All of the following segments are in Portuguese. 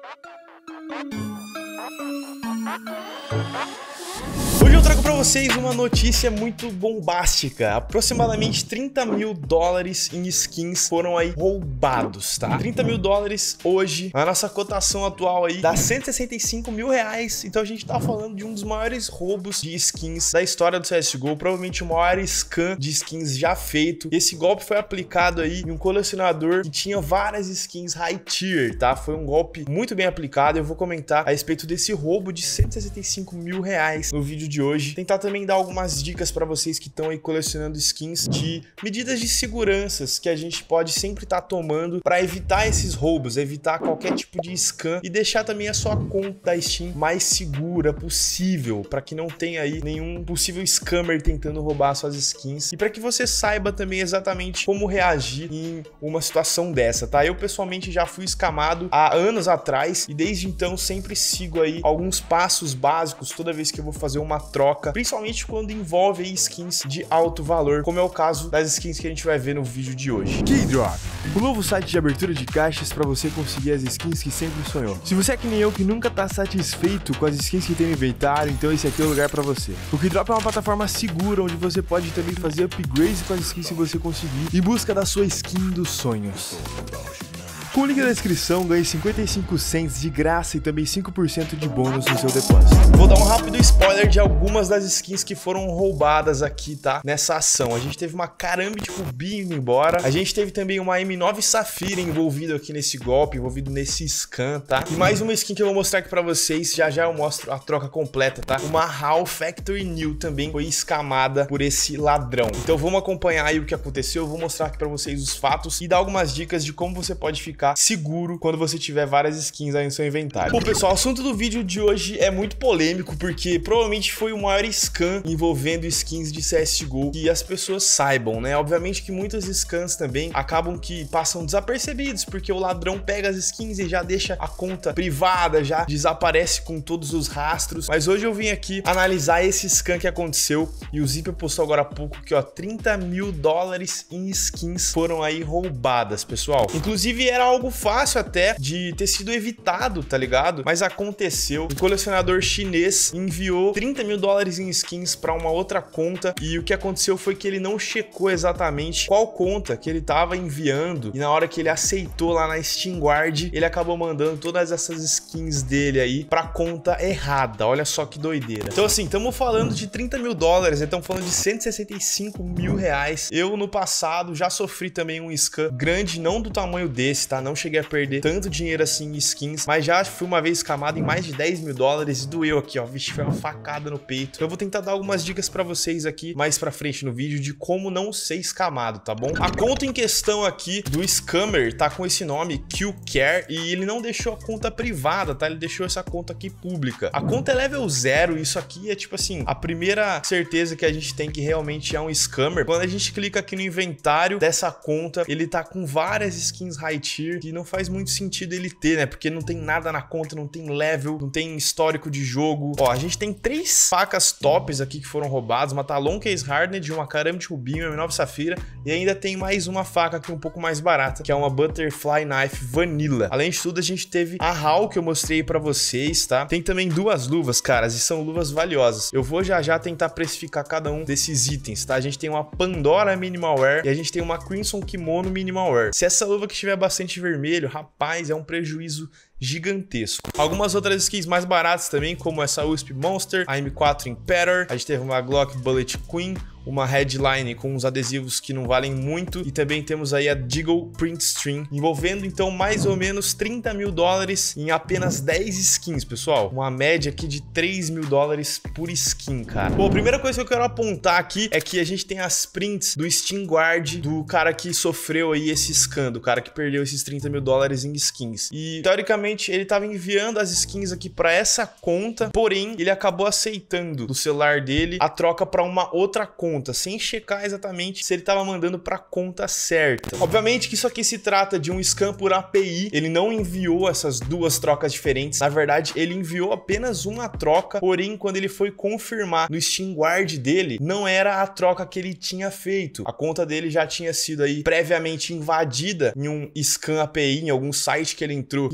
Hoje eu trago pra vocês uma notícia muito bombástica. Aproximadamente 30 mil dólares em skins foram aí roubados, tá? 30 mil dólares hoje, a nossa cotação atual aí dá 165 mil reais. Então a gente tá falando de um dos maiores roubos de skins da história do CSGO. Provavelmente o maior scam de skins já feito. Esse golpe foi aplicado aí em um colecionador que tinha várias skins high tier, tá? Foi um golpe muito bem aplicado. Eu vou comentar a respeito desse roubo de 165 mil reais no vídeo de hoje. Tentar também dar algumas dicas para vocês que estão aí colecionando skins de medidas de seguranças que a gente pode sempre estar tomando para evitar esses roubos, evitar qualquer tipo de scam e deixar também a sua conta da Steam mais segura possível, para que não tenha aí nenhum possível scammer tentando roubar suas skins e para que você saiba também exatamente como reagir em uma situação dessa, tá? Eu pessoalmente já fui escamado há anos atrás e desde então sempre sigo aí alguns passos básicos toda vez que eu vou fazer uma troca, principalmente quando envolve aí skins de alto valor, como é o caso das skins que a gente vai ver no vídeo de hoje. Keydrop, o novo site de abertura de caixas para você conseguir as skins que sempre sonhou. Se você é que nem eu que nunca tá satisfeito com as skins que tem no inventário, então esse aqui é o lugar para você. O Keydrop é uma plataforma segura onde você pode também fazer upgrades com as skins se você conseguir em busca da sua skin dos sonhos. Com o link na descrição, ganhe 55 cents de graça e também 5% de bônus no seu depósito. Vou dar um rápido spoiler de algumas das skins que foram roubadas aqui, tá? Nessa ação. A gente teve uma Karambit de Rubi indo embora. A gente teve também uma M9 Safira envolvida aqui nesse golpe, envolvido nesse scam, tá? E mais uma skin que eu vou mostrar aqui pra vocês. Já já eu mostro a troca completa, tá? Uma HAL Factory New também foi escamada por esse ladrão. Então vamos acompanhar aí o que aconteceu. Eu vou mostrar aqui pra vocês os fatos e dar algumas dicas de como você pode ficar seguro quando você tiver várias skins aí no seu inventário. Bom, pessoal, o assunto do vídeo de hoje é muito polêmico, porque provavelmente foi o maior scam envolvendo skins de CSGO que as pessoas saibam, né? Obviamente que muitas scams também acabam que passam desapercebidos, porque o ladrão pega as skins e já deixa a conta privada, já desaparece com todos os rastros. Mas hoje eu vim aqui analisar esse scam que aconteceu e o Zipper postou agora há pouco que, ó, 30 mil dólares em skins foram aí roubadas, pessoal. Inclusive era algo fácil até de ter sido evitado, tá ligado? Mas aconteceu. Um colecionador chinês enviou 30 mil dólares em skins para uma outra conta e o que aconteceu foi que ele não checou exatamente qual conta que ele tava enviando e na hora que ele aceitou lá na Steam Guard, ele acabou mandando todas essas skins dele aí pra conta errada. Olha só que doideira. Então assim, estamos falando de 30 mil dólares, estamos falando de 165 mil reais. Eu no passado já sofri também um scam grande, não do tamanho desse, tá? Não cheguei a perder tanto dinheiro assim em skins, mas já fui uma vez escamado em mais de 10 mil dólares e doeu aqui, ó. Vixe, foi uma facada no peito. Eu vou tentar dar algumas dicas pra vocês aqui mais pra frente no vídeo de como não ser escamado, tá bom? A conta em questão aqui do scammer tá com esse nome, QCare, e ele não deixou a conta privada, tá? Ele deixou essa conta aqui pública. A conta é level 0, isso aqui é tipo assim, a primeira certeza que a gente tem que realmente é um scammer. Quando a gente clica aqui no inventário dessa conta, ele tá com várias skins high tier que não faz muito sentido ele ter, né? Porque não tem nada na conta, não tem level, não tem histórico de jogo. Ó, a gente tem 3 facas tops aqui que foram roubadas, uma Talon Case Hardened, uma Karambit Rubi, uma M9 Safira e ainda tem mais uma faca aqui um pouco mais barata, que é uma Butterfly Knife Vanilla. Além de tudo, a gente teve a HAL que eu mostrei pra vocês, tá? Tem também 2 luvas, caras, e são luvas valiosas. Eu vou já já tentar precificar cada um desses itens, tá? A gente tem uma Pandora Minimal Wear e a gente tem uma Crimson Kimono Minimal Wear. Se essa luva que estiver bastante vermelho, rapaz, é um prejuízo gigantesco. Algumas outras skins mais baratas também, como essa USP Monster, a M4 Imperator, a gente teve uma Glock Bullet Queen, uma headline com uns adesivos que não valem muito e também temos aí a Deagle Print String, envolvendo então mais ou menos 30 mil dólares em apenas 10 skins, pessoal. Uma média aqui de 3 mil dólares por skin, cara. Bom, a primeira coisa que eu quero apontar aqui é que a gente tem as prints do Steam Guard do cara que sofreu aí esse scam, do cara que perdeu esses 30 mil dólares em skins. E teoricamente ele estava enviando as skins aqui para essa conta, porém ele acabou aceitando do celular dele a troca para uma outra conta, sem checar exatamente se ele estava mandando para a conta certa. Obviamente que isso aqui se trata de um scam por API, ele não enviou essas 2 trocas diferentes, na verdade ele enviou apenas uma troca, porém quando ele foi confirmar no Steam Guard dele, não era a troca que ele tinha feito. A conta dele já tinha sido aí previamente invadida em um scam API, em algum site que ele entrou e roubou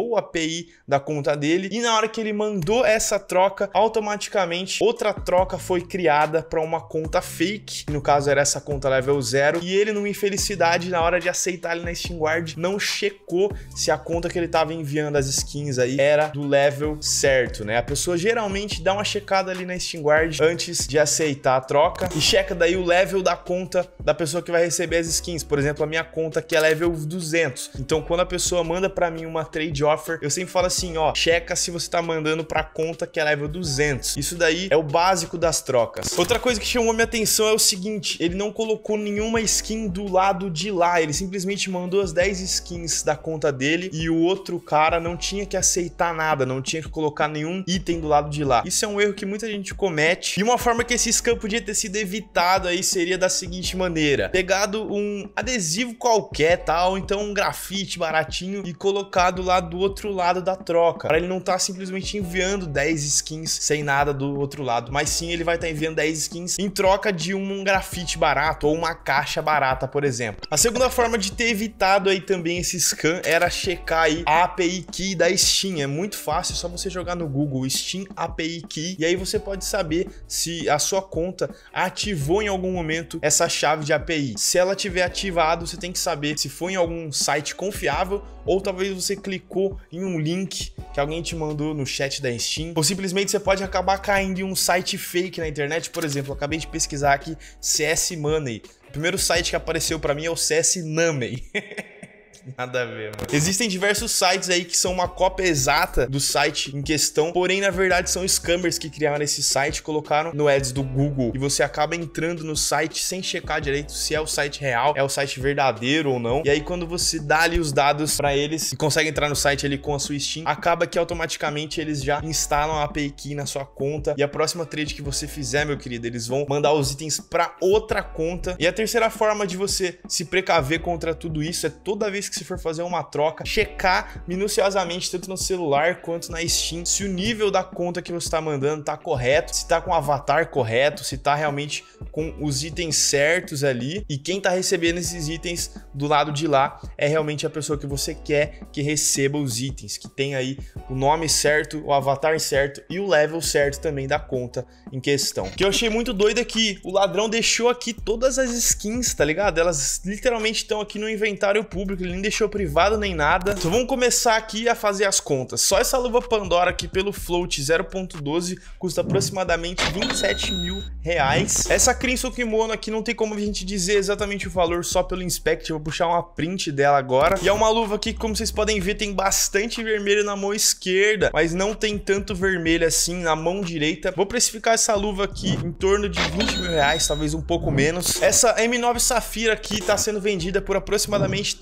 ativou a API da conta dele e na hora que ele mandou essa troca, automaticamente outra troca foi criada para uma conta fake, que no caso era essa conta level 0, e ele, numa infelicidade, na hora de aceitar ele na Steam Guard, não checou se a conta que ele estava enviando as skins aí era do level certo, né? A pessoa geralmente dá uma checada ali na Steam Guard antes de aceitar a troca e checa daí o level da conta da pessoa que vai receber as skins. Por exemplo, a minha conta aqui é level 200. Então, quando a pessoa manda para mim uma trade offer, eu sempre falo assim, ó, checa se você tá mandando pra conta que é level 200. Isso daí é o básico das trocas. Outra coisa que chamou minha atenção é o seguinte, ele não colocou nenhuma skin do lado de lá, ele simplesmente mandou as 10 skins da conta dele e o outro cara não tinha que aceitar nada, não tinha que colocar nenhum item do lado de lá. Isso é um erro que muita gente comete e uma forma que esse scam podia ter sido evitado aí seria da seguinte maneira: pegado um adesivo qualquer, tal, então um grafite baratinho e colocado lá do outro lado da troca, para ele não estar simplesmente enviando 10 skins sem nada do outro lado, mas sim ele vai estar enviando 10 skins em troca de um grafite barato ou uma caixa barata, por exemplo. A segunda forma de ter evitado aí também esse scam era checar aí a API Key da Steam. É muito fácil, é só você jogar no Google Steam API Key e aí você pode saber se a sua conta ativou em algum momento essa chave de API. Se ela tiver ativado, você tem que saber se foi em algum site confiável ou talvez você clicou em um link que alguém te mandou no chat da Steam, ou simplesmente você pode acabar caindo em um site fake na internet. Por exemplo, eu acabei de pesquisar aqui CS Money. O primeiro site que apareceu pra mim é o CS Nummy. Nada a ver, mano. Existem diversos sites aí que são uma cópia exata do site em questão, porém, na verdade, são scammers que criaram esse site, colocaram no ads do Google e você acaba entrando no site sem checar direito se é o site real, é o site verdadeiro ou não. E aí, quando você dá ali os dados pra eles e consegue entrar no site ali com a sua Steam, acaba que automaticamente eles já instalam a API Key na sua conta e a próxima trade que você fizer, meu querido, eles vão mandar os itens pra outra conta. E a terceira forma de você se precaver contra tudo isso é toda vez que você for fazer uma troca, checar minuciosamente tanto no celular quanto na Steam se o nível da conta que você está mandando tá correto, se tá com o avatar correto, se tá realmente com os itens certos ali e quem tá recebendo esses itens do lado de lá é realmente a pessoa que você quer que receba os itens, que tem aí o nome certo, o avatar certo e o level certo também da conta em questão. O que eu achei muito doido é que o ladrão deixou aqui todas as skins, tá ligado? Elas literalmente estão aqui no inventário público, ele nem deixou privado nem nada. Então vamos começar aqui a fazer as contas. Só essa luva Pandora aqui pelo float 0.12 custa aproximadamente 27 mil reais. Essa Crimson Kimono aqui não tem como a gente dizer exatamente o valor só pelo inspect, eu vou puxar uma print dela agora. E é uma luva aqui que, como vocês podem ver, tem bastante vermelho na mão esquerda, mas não tem tanto vermelho assim na mão direita. Vou precificar essa luva aqui em torno de 20 mil reais, talvez um pouco menos. Essa M9 Safira aqui tá sendo vendida por aproximadamente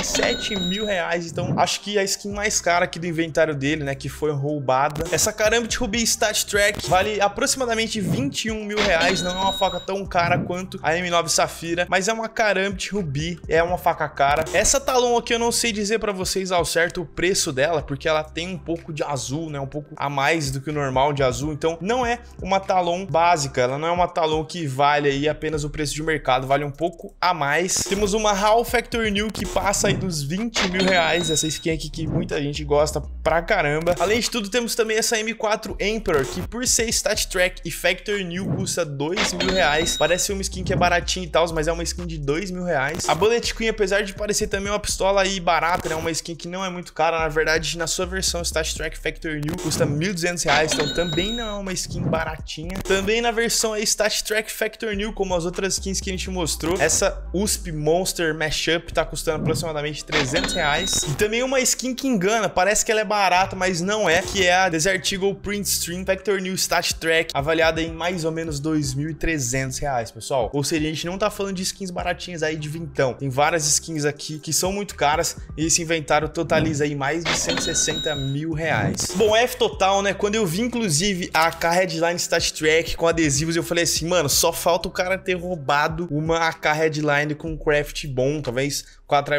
37 mil reais, então acho que a skin mais cara aqui do inventário dele, né, que foi roubada. Essa Karambit Ruby Stat Track vale aproximadamente 21 mil reais, não é uma faca tão cara quanto a M9 Safira, mas é uma Karambit Ruby, é uma faca cara. Essa Talon aqui eu não sei dizer pra vocês ao certo o preço dela, porque ela tem um pouco de azul, né, um pouco a mais do que o normal de azul, então não é uma Talon básica, ela não é uma Talon que vale aí apenas o preço de mercado, vale um pouco a mais. Temos uma HAL Factory New que passa aí dos 20 mil reais, essa skin aqui que muita gente gosta pra caramba. Além de tudo, temos também essa M4 Emperor, que por ser Stat Track e Factory New custa 2 mil reais. Parece uma skin que é baratinha e tal, mas é uma skin de 2 mil reais. A Bullet Queen, apesar de parecer também uma pistola aí barata, né, uma skin que não é muito cara, na verdade, na sua versão Stat Track Factory New custa 1.200 reais, então também não é uma skin baratinha. Também na versão aí Stat Track Factory New, como as outras skins que a gente mostrou, essa USP Monster Mashup tá custando aproximadamente 300 reais. E também uma skin que engana, parece que ela é barata, mas não é, que é a Desert Eagle Print Stream Factory New Stat Track, avaliada em mais ou menos 2.300 reais, pessoal. Ou seja, a gente não tá falando de skins baratinhas aí de vintão. Tem várias skins aqui que são muito caras e esse inventário totaliza aí mais de 160 mil reais. Bom, F total, né? Quando eu vi, inclusive, a AK Headline Stat Track com adesivos, eu falei assim, mano, só falta o cara ter roubado uma AK Headline com craft bom, talvez com a Try by Power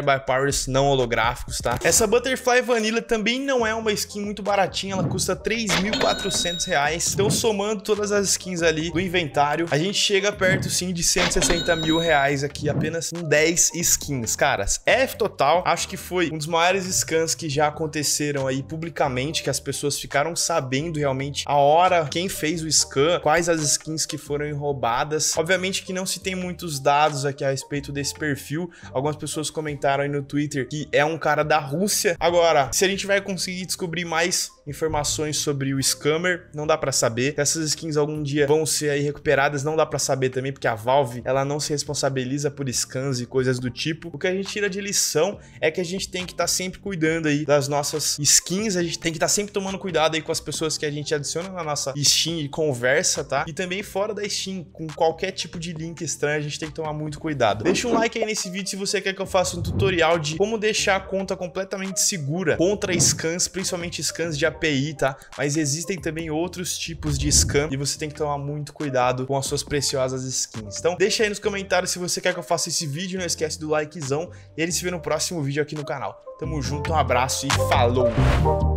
Flowers não holográficos, tá? Essa Butterfly Vanilla também não é uma skin muito baratinha, ela custa R$3.400. Então, somando todas as skins ali do inventário, a gente chega perto, sim, de R$160 mil aqui, apenas com 10 skins. Caras, F total, acho que foi um dos maiores scans que já aconteceram aí publicamente, que as pessoas ficaram sabendo realmente a hora, quem fez o scan, quais as skins que foram roubadas. Obviamente que não se tem muitos dados aqui a respeito desse perfil. Algumas pessoas comentaram aí no Twitter que é um cara da Rússia. Agora, se a gente vai conseguir descobrir mais informações sobre o scammer, não dá pra saber. Se essas skins algum dia vão ser aí recuperadas, não dá pra saber também, porque a Valve, ela não se responsabiliza por scans e coisas do tipo. O que a gente tira de lição é que a gente tem que estar sempre cuidando aí das nossas skins, a gente tem que estar sempre tomando cuidado aí com as pessoas que a gente adiciona na nossa Steam e conversa, tá? E também fora da Steam, com qualquer tipo de link estranho, a gente tem que tomar muito cuidado. Deixa um like aí nesse vídeo se você quer que eu faça um tutorial de como deixar a conta completamente segura contra scans, principalmente scans de API, tá? Mas existem também outros tipos de scam e você tem que tomar muito cuidado com as suas preciosas skins. Então deixa aí nos comentários se você quer que eu faça esse vídeo, não esquece do likezão e a gente se vê no próximo vídeo aqui no canal. Tamo junto, um abraço e falou!